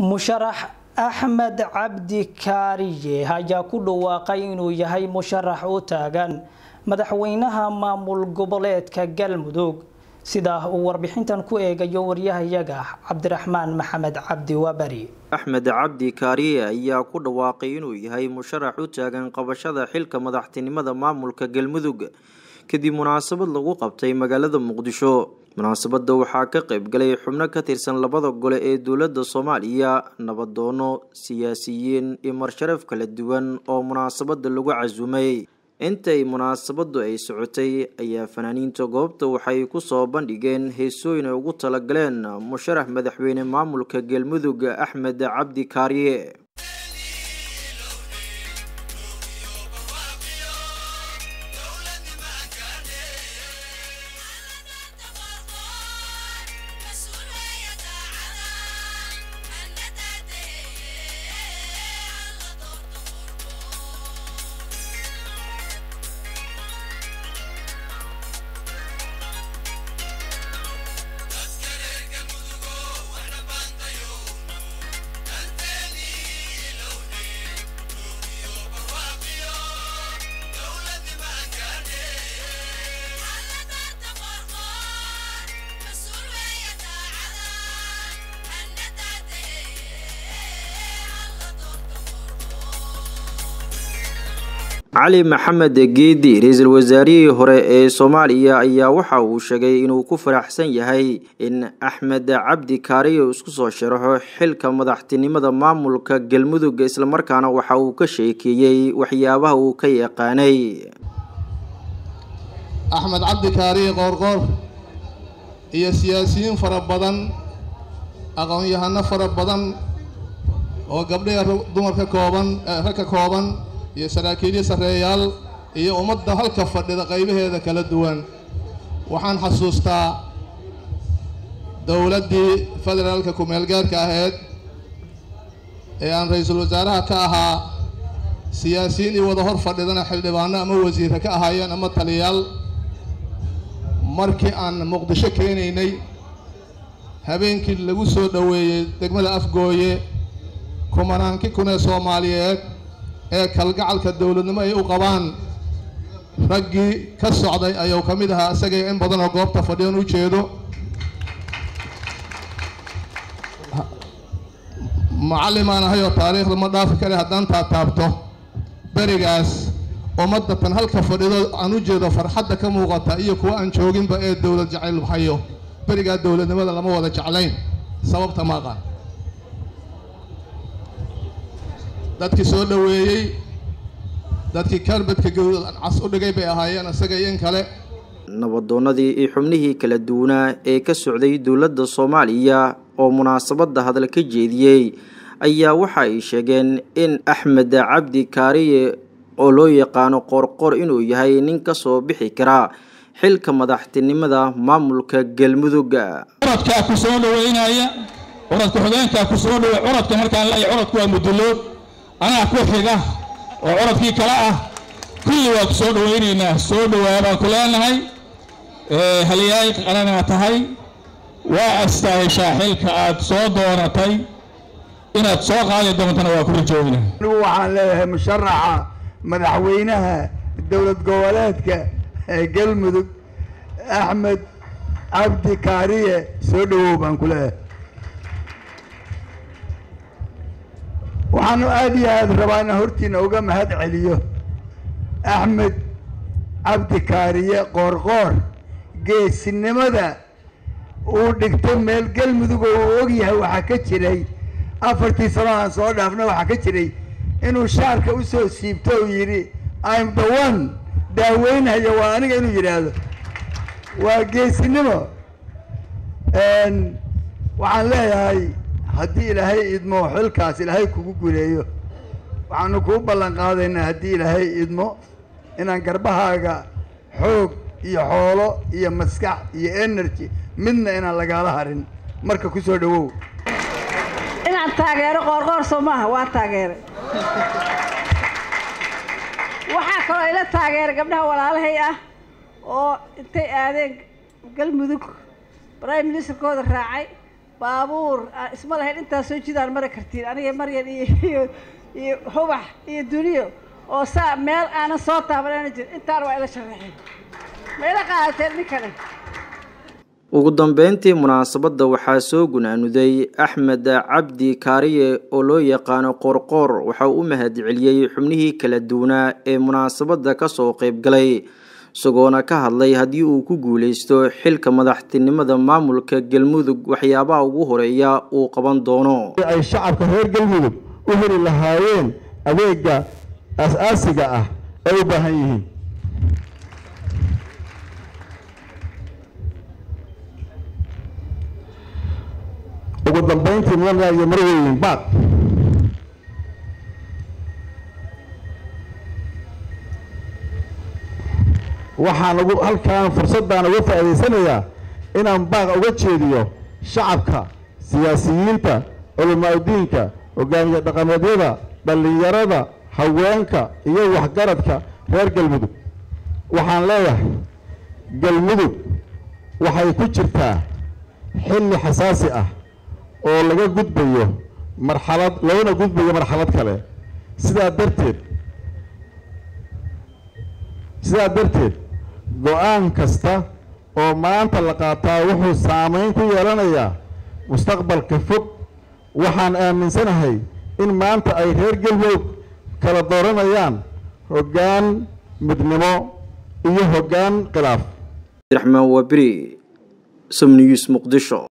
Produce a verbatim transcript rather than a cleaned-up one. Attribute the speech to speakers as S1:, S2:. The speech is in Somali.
S1: musharax Axmed Cabdi Kaariye ayaa ku dhawaaqay inuu yahay musharax u taagan madaxweynaha maamul goboleedka Galmudug sida uu warbixintan ku eegayo wariyahayaga Cabdiraxmaan Maxamed Cabdi Wabari.
S2: Axmed Cabdi Kaariye ayaa ku dhawaaqay inuu yahay musharax u taagan qabashada xilka madaxtinimada maamulka Galmudug kadib munaasabad lagu qabtay magaalada Muqdisho. munaasabada waxaa ka qayb galay xubno ka tirsan labada gole ee dawladda Soomaaliya, nabadoono, siyaasiyiin iyo marsharaf kala duwan oo munaasabada lagu casuumay. intay munaasabadu ay socotay ayaa fanaaniinta goobta waxay ku soo bandhigeen heesooyin ay ugu tala galeen musharax madaxweyne maamulka Galmudug Axmed Cabdi Kaariye. علي محمد جيدي رئيس الوزراء هوري ee Soomaaliya ayaa waxa uu sheegay inuu ku faraxsan yahay in Axmed Cabdi Kaariye isku soo sharaxo xilka madaxtinimada maamulka Galmudug isla markaana waxa uu ka sheekeeyay waxyaabaha uu ka yaqaanay.
S3: Axmed Cabdi Kaariye qoorqoor iyo siyaasiyiin fara badan aqoon-yahano fara badan oo gabdhaha dumarka kooban raka kooban iyo saraakiil sareeyaal iyo ummadda halka fadhida qaybaheeda kala duwan. waxaan xasuustaa dawladdii federaalka ku meel gaarka ahayd ee aan ra'iisul wasaaraha ka ahaa siyaasiyiin iyo wada hor fadhidana xildhibaano ama wasiir ka ahaayeen ama taliyaal markii aan Muqdisho keenaynay habeenkii lagu soo dhaweeyay degmada Afgooye kumanaankii kuna Soomaaliyeed ee kalgacalka dawladnimo ay u qabaan raggii ka socday ayuu kamid ahaa asaga in badan oo goobta fadhiyan u jeedo. macallimaan ahayo taariikhda ma dhaafi kale haddaan taataabto berigaas ummadda tan halka fadhido aan u jeedo farxadda ka muuqata iyo kuwa aan jooginba ee dawlad jacayl hayo berigaa dawladnimada lama wada jeclayn sababta ma aqaan. dadkii soo dhaweeyay dadkii karbadka gowdad cas u dhigay bay ahaayeen asaga in kale.
S2: nabadoonadii iyo xubnihii kala duwanaa ee ka socday dawladda Soomaaliya oo munaasabada hadal ka jeediyay ayaa waxa ay sheegeen in Axmed Cabdi Kaariye oo loo yaqaan qorqor inuu yahay nin ka soo bixi kara xilka madaxtinimada maamulka Galmudug.
S4: orodka ku soo dhaweynaya orodka xogeenka ku soo dhaweey orodka markaan la orodku waa mudulood أنا أقول حاجة وعرض في كلاء كل وقت صور ويننا صور ويابا كلنا هاي هلياي أنا نعتهاي وأستعيش حلك أد صور دونتي إن تصاق هذه الدونتنا وكل جونا.
S5: هو على مشرعة مدحوينها الدولة جوالاتك قلمدك أحمد عبد كارية صور بانكلها. waxaanu aad iyo aad rabaana hortiina uga mahad celiyo Axmed Cabdi Kaariye qoorqoor geesinimada uu dhigtay meel Galmudug oo og yahay waxa ka jiray afartii sano aan soo dhaafna waxa ka jiray inuu shaarka u soo siibto oo yiri I'm the one daaweynayo waa aniga inuu yiraahdo waa geesinimo. een waxaan leeyahay haddii ilaahay idmo xilkaas ilaahay kugu guuleeyo waxaanu ku ballan qaadaynaa haddii ilaahay idmo inaan garbahaaga xoog iyo xoolo iyo maskax iyo energy midna inaan lagaala harin marka ku soo dhawow.
S6: inaan taageero qoorqoor Soomaha waa taageere waxa kale ila taageero gabdhaha walaalahay ah oo intay aadeen Galmudug prime minister kooda raacay baabuur isma lahayn intaas soo jidaan mara kartiin aniga maryan iyo iyo hubax iyo duniyo oo saa meel aanan soo taabanayna jir intaan waa ila sharaxay meela qaateen ninkale
S2: ugu dambeyntii munaasabada waxaa soo gunaanuday Axmed Cabdi Kaariye oo loo yaqaan Qorqor waxa uu mahadceliyay xubnihii kala duwanaa ee munaasabada ka soo qayb galay isagoona ka hadlay hadii uu ku guuleysto xilka madaxtinimada maamulka Galmudug waxyaabaha ugu horeeya uu qaban doono
S7: ay shacabka reer Galmudug u heli lahaayeen adeega asaasiga ah ay u baahan yihiin ugu dambeyntii nidaamka iyo marweyn baad waxaan ugu halkaan fursaddan uga faa'iideysanayaa inaan baaq uga jeediyo shacabka siyaasiyiinta culimaadudiinka hogaamiye dhaqameedyada dhalinyarada haweenka iyo waxgaradka reer Galmudug waxaan leeyahay Galmudug waxay ku jirtaa xilli xasaasi ah oo laga gudbayo marxalad laguna gudbayo marxalad kale sidaa darteed sidaa darteed go'aan kasta oo maanta la qaataa wuxuu saameyn ku yeelanayaa mustaqbalka fog waxaan aaminsanahay in maanta ay reer Galmudug kala dooranayaan hoggaan midnimo iyo hoggaan khilaaf
S2: Raxmaan Wabri Som News Muqdisho.